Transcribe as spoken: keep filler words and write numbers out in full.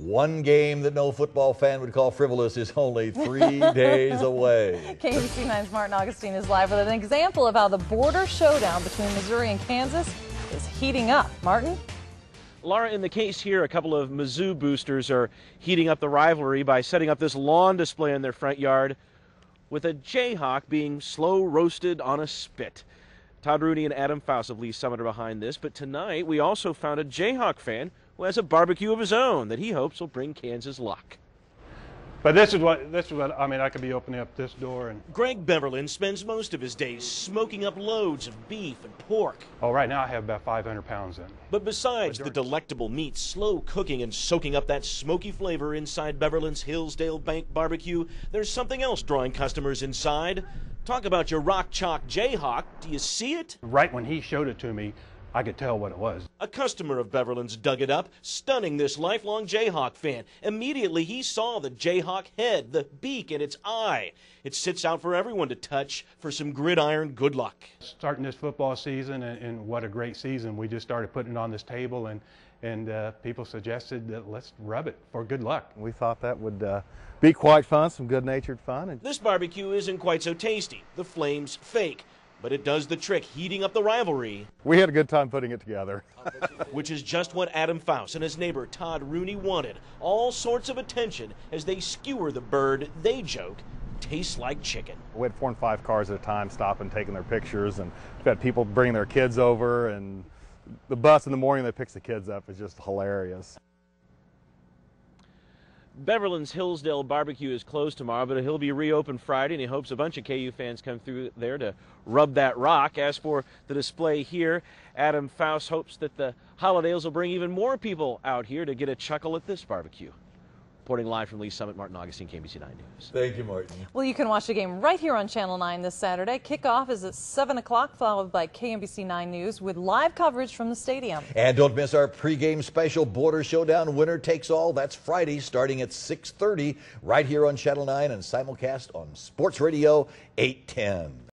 One game that no football fan would call frivolous is only three days away. K M B C nine's Martin Augustine is live with an example of how the border showdown between Missouri and Kansas is heating up. Martin? Laura, in the case here, a couple of Mizzou boosters are heating up the rivalry by setting up this lawn display in their front yard with a Jayhawk being slow roasted on a spit. Todd Rooney and Adam Faust of Lee Summit are behind this, but tonight we also found a Jayhawk fan who has a barbecue of his own that he hopes will bring Kansas luck. But this is what, this is what, I mean, I could be opening up this door and... Greg Beverland spends most of his days smoking up loads of beef and pork. Oh, right now I have about five hundred pounds in. But besides the delectable meat slow cooking and soaking up that smoky flavor inside Beverland's Hillsdale Bank barbecue, there's something else drawing customers inside. Talk about your rock chalk Jayhawk. Do you see it? Right when he showed it to me, I could tell what it was. A customer of Beverland's dug it up, stunning this lifelong Jayhawk fan. Immediately he saw the Jayhawk head, the beak, and its eye. It sits out for everyone to touch for some gridiron good luck. Starting this football season, and, and what a great season, we just started putting it on this table, and, and uh, people suggested that let's rub it for good luck. We thought that would uh, be quite fun, some good-natured fun. And this barbecue isn't quite so tasty. The flame's fake. But it does the trick, heating up the rivalry. We had a good time putting it together. Which is just what Adam Faust and his neighbor Todd Rooney wanted. All sorts of attention as they skewer the bird they joke tastes like chicken. We had four and five cars at a time stopping, taking their pictures, and we've had people bringing their kids over, and the bus in the morning that picks the kids up is just hilarious. Beverland's Hillsdale barbecue is closed tomorrow, but he'll be reopened Friday, and he hopes a bunch of K U fans come through there to rub that rock. As for the display here, Adam Faust hopes that the holidays will bring even more people out here to get a chuckle at this barbecue. Reporting live from Lee Summit, Martin Augustine, K M B C nine News. Thank you, Martin. Well, you can watch the game right here on Channel nine this Saturday. Kickoff is at seven o'clock, followed by K M B C nine News with live coverage from the stadium. And don't miss our pregame special, Border Showdown Winner Takes All. That's Friday starting at six thirty right here on Channel nine and simulcast on Sports Radio eight ten.